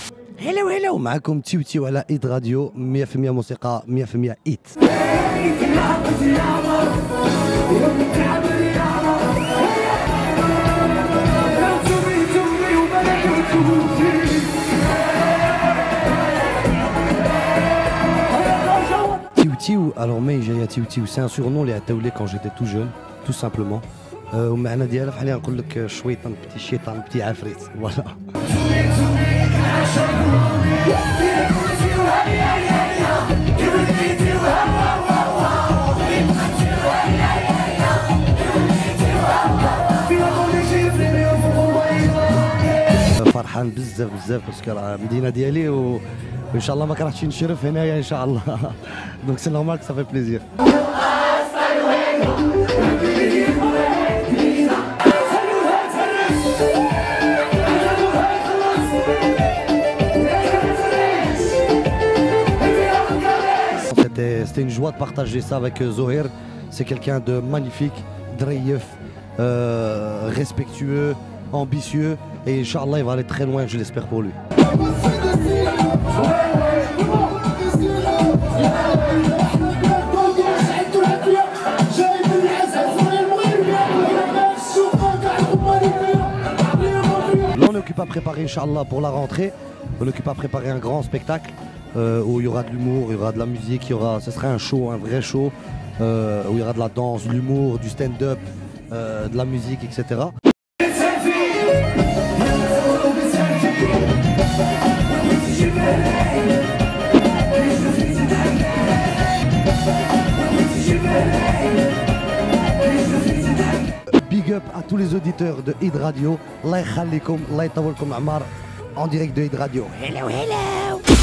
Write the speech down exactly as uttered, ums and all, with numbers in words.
هلو هلو معكم تيو تيو على ايد راديو مية في المية موسيقى مية في المية ايد. Tiou Tiou, alors mais j'ai Tiou Tiou, c'est un surnom les Ataoulé quand j'étais tout jeune, tout simplement. ومعنا ديالها بحال نقول لك شويطان بتي شيطان بتي عفريت فوالا. فرحان بزاف بزاف باسكو راه المدينه ديالي و... وان شاء الله ما كرهتش نشرف هنايا ان شاء الله. دونك سي نورمال سا في بليزير. C'était une joie de partager ça avec Zoher. C'est quelqu'un de magnifique, dreïef, euh, respectueux, ambitieux. Et Inch'Allah, il va aller très loin, je l'espère pour lui. Là, on est occupé à préparer, Inch'Allah, pour la rentrée. On est occupé à préparer un grand spectacle. Euh, où il y aura de l'humour, il y aura de la musique, il y aura, ce sera un show, un vrai show, euh, où il y aura de la danse, de l'humour, du stand-up, euh, de la musique, et cetera. Big up à tous les auditeurs de Eid Radio. Allah yakhallikoum, Allah yatawalkoum Amar, en direct de Eid Radio. Hello, hello.